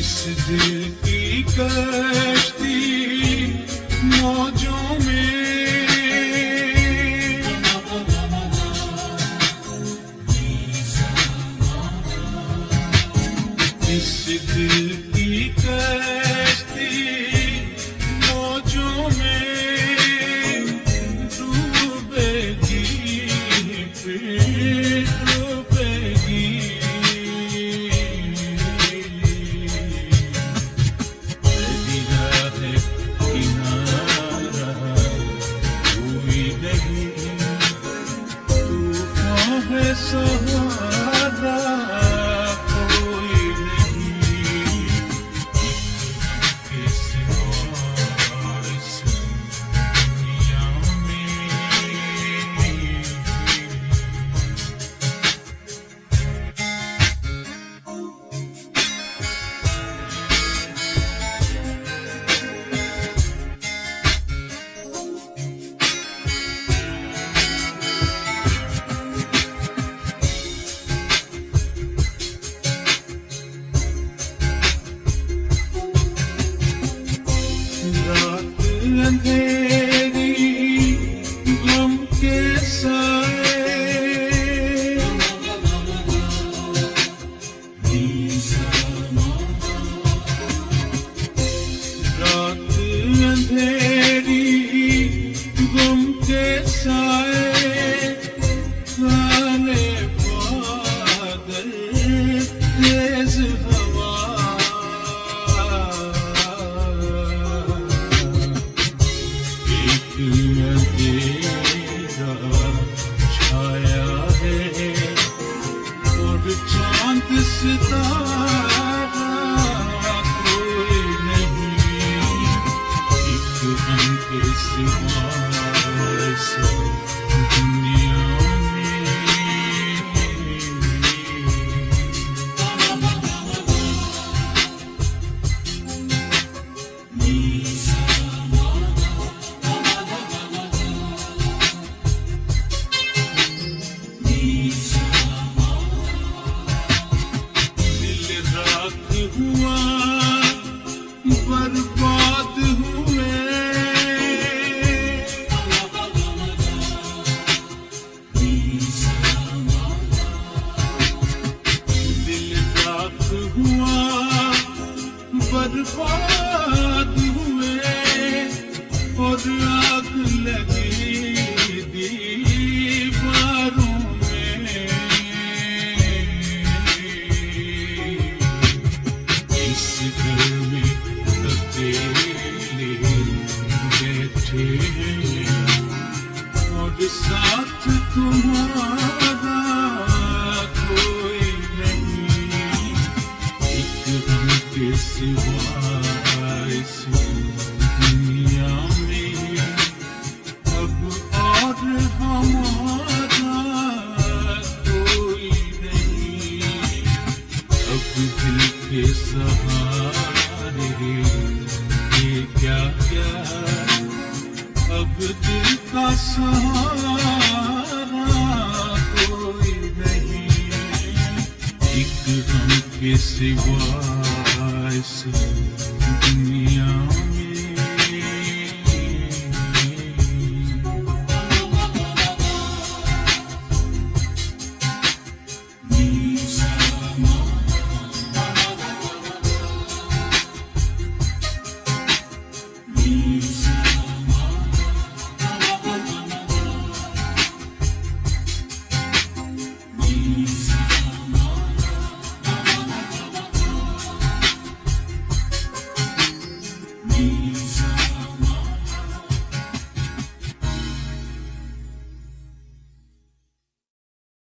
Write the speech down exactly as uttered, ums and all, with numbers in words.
इस दिल की कश्ती मौजों में इस दिल की कश्ती मौजों में डूबेगी फिर डूबेगी सहारा कोई नहीं के सिवा इस दुनिया में। अंधेरी गम के साए रात अंधेरी गम के साए काले बादल तेज हवा अंधेरा छाया है और चांद सितारा कोई नहीं एक हम के सिवा इस दुनिया में। हुआ बर्बाद हुए दिल राख हुआ बर्बाद हुए और आग लगी दीवारों में। इस घर में अकेले बैठे हैं और साथ तुम्हारा कोई नहीं एक हम के सिवा इस दुनिया में। अब और हमारा कोई नहीं अब दिल के सहारे ये क्या क्या अब दिल का सहारा कोई नहीं एक हम के सिवा इस